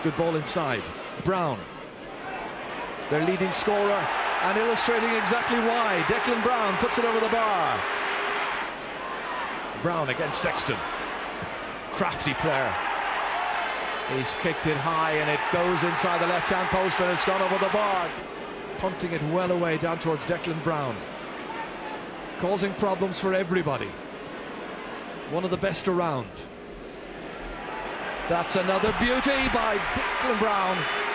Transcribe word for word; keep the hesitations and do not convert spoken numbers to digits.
Good ball inside. Browne, their leading scorer, and illustrating exactly why. Declan Browne puts it over the bar. Browne against Sexton. Crafty player. He's kicked it high and it goes inside the left-hand post and it's gone over the bar. Punting it well away down towards Declan Browne. Causing problems for everybody. One of the best around. That's another beauty by Declan Browne.